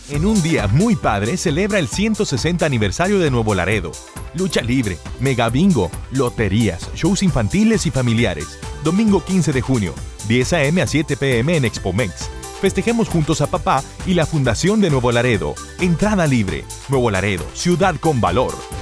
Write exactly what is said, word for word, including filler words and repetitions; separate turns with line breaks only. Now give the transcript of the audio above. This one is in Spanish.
En un día muy padre, celebra el ciento sesenta aniversario de Nuevo Laredo. Lucha libre, mega bingo, loterías, shows infantiles y familiares. Domingo quince de junio, diez a eme a siete pe eme en Expomex. Festejemos juntos a papá y la Fundación de Nuevo Laredo. Entrada libre. Nuevo Laredo, ciudad con valor.